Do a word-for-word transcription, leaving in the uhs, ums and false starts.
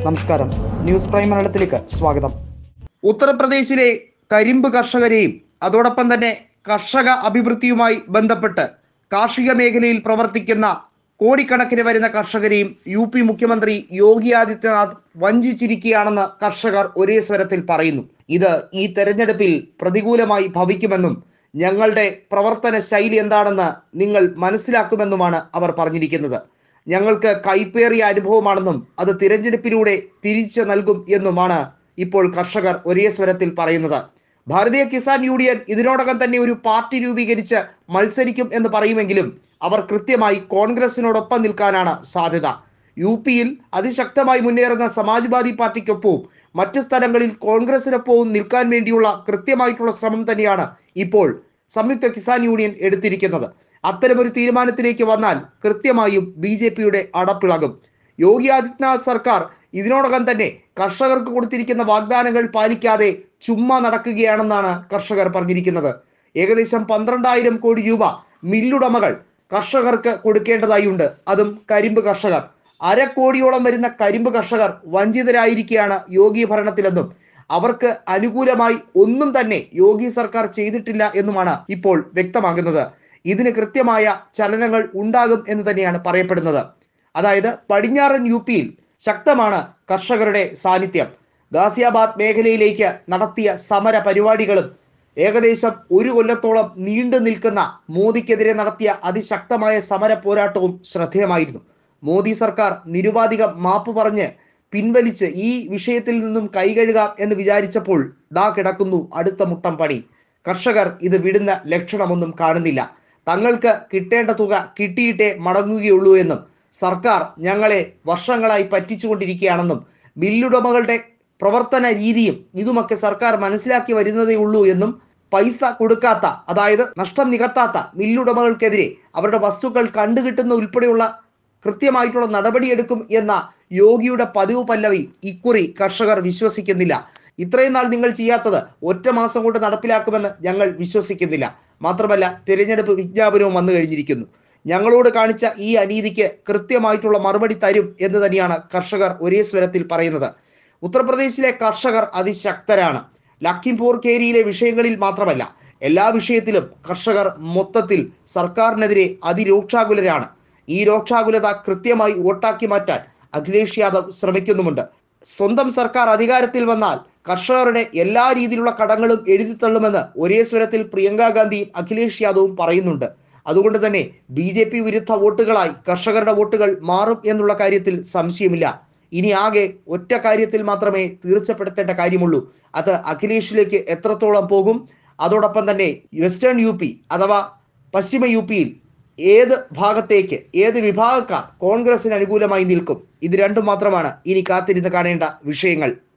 നമസ്കാരം, news prime മലയാളത്തിലേക്ക് സ്വാഗതം. ഉത്തർപ്രദേശിലെ കരിമ്പ് കർഷകരെയും അതോടൊപ്പം തന്നെ കർഷക അഭിവൃദ്ധിയുമായി ബന്ധപ്പെട്ട് കാർഷിക മേഖലയിൽ പ്രവർത്തിക്കുന്ന കോടിക്കണക്കിന് വരുന്ന കർഷകരെയും യു പി മുഖ്യമന്ത്രി യോഗി ആദിത്യനാഥ് വഞ്ചിച്ചിരിക്കുകയാണെന്ന് കർഷകർ ഒരേ സ്വരത്തിൽ പറയുന്നു. ഇത് ഈ തെരഞ്ഞെടുപ്പിൽ പ്രതികൂലമായി ഭവിക്കുമെന്നും ഞങ്ങളുടെ പ്രവർത്തന ശൈലി എന്താണെന്ന് നിങ്ങൾ മനസ്സിലാക്കുമെന്നുമാണ് അവർ പറഞ്ഞിരിക്കുന്നത്. ഞങ്ങൾക്ക് കൈപ്പേറിയ അനുഭവമാണെന്നും അത് തിരഞ്ഞെടുപ്പിലൂടെ തിരിച്ചു നൽകും എന്നുമാണ് ഇപ്പോൾ കർഷകർ ഒരേ സ്വരത്തിൽ പറയുന്നത്. ഭാരതീയ കിസാൻ യൂണിയൻ ഇതിനോടകം തന്നെ ഒരു പാർട്ടി രൂപീകരിച്ച് മത്സരിക്കും എന്ന് പറയുമെങ്കിലും അവർ കൃത്യമായി കോൺഗ്രസിനോടൊപ്പം നിൽക്കാനാണ് സാധ്യത. യു പിയിൽ അതിശക്തമായി മുന്നേറുന്ന സമാജ്വാദി പാർട്ടിക്കൊപ്പവും മറ്റ് സ്ഥലങ്ങളിൽ കോൺഗ്രസിനൊപ്പവും നിൽക്കാൻ വേണ്ടിയുള്ള കൃത്യമായിട്ടുള്ള ശ്രമം തന്നെയാണ് ഇപ്പോൾ സംയുക്ത കിസാൻ യൂണിയൻ എടുത്തിരിക്കുന്നത്. അത്തരമൊരു തീരുമാനത്തിലേക്ക് വന്നാൽ കൃത്യമായും ബി ജെ പിയുടെ അടപ്പിളകും. യോഗി ആദിത്യനാഥ് സർക്കാർ ഇതിനോടകം തന്നെ കർഷകർക്ക് കൊടുത്തിരിക്കുന്ന വാഗ്ദാനങ്ങൾ പാലിക്കാതെ ചുമ്മാ നടക്കുകയാണെന്നാണ് കർഷകർ പറഞ്ഞിരിക്കുന്നത്. ഏകദേശം പന്ത്രണ്ടായിരം കോടി രൂപ മില്ലുടമകൾ കർഷകർക്ക് കൊടുക്കേണ്ടതായുണ്ട്. അതും കരിമ്പ് കർഷകർ. അര കോടിയോളം വരുന്ന കരിമ്പ് കർഷകർ വഞ്ചിതരായിരിക്കുകയാണ് യോഗി ഭരണത്തിലെന്നും അവർക്ക് അനുകൂലമായി ഒന്നും തന്നെ യോഗി സർക്കാർ ചെയ്തിട്ടില്ല എന്നുമാണ് ഇപ്പോൾ വ്യക്തമാകുന്നത്. ഇതിന് കൃത്യമായ ചലനങ്ങൾ ഉണ്ടാകും എന്ന് തന്നെയാണ് പറയപ്പെടുന്നത്. അതായത് പടിഞ്ഞാറൻ യു പിയിൽ ശക്തമാണ് കർഷകരുടെ സാന്നിധ്യം. ഗാസിയാബാദ് മേഖലയിലേക്ക് നടത്തിയ സമര പരിപാടികളും ഏകദേശം ഒരു കൊല്ലത്തോളം നീണ്ടു നിൽക്കുന്ന മോദിക്കെതിരെ നടത്തിയ അതിശക്തമായ സമര പോരാട്ടവും ശ്രദ്ധേയമായിരുന്നു. മോദി സർക്കാർ നിരുപാധികം മാപ്പ് പറഞ്ഞ് പിൻവലിച്ച് ഈ വിഷയത്തിൽ നിന്നും കൈകഴുകാം എന്ന് വിചാരിച്ചപ്പോൾ ദാ കിടക്കുന്നു അടുത്ത മുട്ടം പണി. കർഷകർ ഇത് വിടുന്ന ലക്ഷണമൊന്നും കാണുന്നില്ല. തങ്ങൾക്ക് കിട്ടേണ്ട തുക കിട്ടിയിട്ടേ മടങ്ങുകയുള്ളൂ എന്നും സർക്കാർ ഞങ്ങളെ വർഷങ്ങളായി പറ്റിച്ചുകൊണ്ടിരിക്കുകയാണെന്നും മില്ലുടമകളുടെ പ്രവർത്തന രീതിയും ഇതുമൊക്കെ സർക്കാർ മനസ്സിലാക്കി വരുന്നതേ ഉള്ളൂ എന്നും പൈസ കൊടുക്കാത്ത, അതായത് നഷ്ടം നികത്താത്ത മില്ലുടമകൾക്കെതിരെ അവരുടെ വസ്തുക്കൾ കണ്ടുകിട്ടുന്ന ഉൾപ്പെടെയുള്ള കൃത്യമായിട്ടുള്ള നടപടിയെടുക്കും എന്ന യോഗിയുടെ പതിവ് പല്ലവി ഇക്കുറി കർഷകർ വിശ്വസിക്കുന്നില്ല. ഇത്രയും നാൾ നിങ്ങൾ ചെയ്യാത്തത് ഒറ്റ മാസം കൊണ്ട് നടപ്പിലാക്കുമെന്ന് ഞങ്ങൾ വിശ്വസിക്കുന്നില്ല. മാത്രമല്ല, തിരഞ്ഞെടുപ്പ് വിജ്ഞാപനവും വന്നു കഴിഞ്ഞിരിക്കുന്നു. ഞങ്ങളോട് കാണിച്ച ഈ അനീതിക്ക് കൃത്യമായിട്ടുള്ള മറുപടി തരും എന്ന് തന്നെയാണ് കർഷകർ ഒരേ സ്വരത്തിൽ പറയുന്നത്. ഉത്തർപ്രദേശിലെ കർഷകർ അതിശക്തരാണ്. ലഖിംപൂർ ഖേരിയിലെ വിഷയങ്ങളിൽ മാത്രമല്ല, എല്ലാ വിഷയത്തിലും കർഷകർ മൊത്തത്തിൽ സർക്കാരിനെതിരെ അതിരൂക്ഷാകുലരാണ്. ഈ രൂക്ഷാകുലത കൃത്യമായി വോട്ടാക്കി മാറ്റാൻ അഖിലേഷ് യാദവ് ശ്രമിക്കുന്നുമുണ്ട്. സ്വന്തം സർക്കാർ അധികാരത്തിൽ വന്നാൽ കർഷകരുടെ എല്ലാ രീതിയിലുള്ള കടങ്ങളും എഴുതിത്തള്ളുമെന്ന് ഒരേ സ്വരത്തിൽ പ്രിയങ്ക ഗാന്ധിയും അഖിലേഷ് യാദവും പറയുന്നുണ്ട്. അതുകൊണ്ട് തന്നെ ബി ജെ പി വിരുദ്ധ വോട്ടുകളായി കർഷകരുടെ വോട്ടുകൾ മാറും എന്നുള്ള കാര്യത്തിൽ സംശയമില്ല. ഇനി ആകെ ഒറ്റ കാര്യത്തിൽ മാത്രമേ തീർച്ചപ്പെടുത്തേണ്ട കാര്യമുള്ളൂ. അത് അഖിലേഷിലേക്ക് എത്രത്തോളം പോകും, അതോടൊപ്പം തന്നെ വെസ്റ്റേൺ യു പി അഥവാ പശ്ചിമ യു പിയിൽ ഏത് ഭാഗത്തേക്ക് ഏത് വിഭാഗക്കാർ കോൺഗ്രസിന് അനുകൂലമായി നിൽക്കും. ഇത് രണ്ടും മാത്രമാണ് ഇനി കാത്തിരുന്ന് കാണേണ്ട വിഷയങ്ങൾ.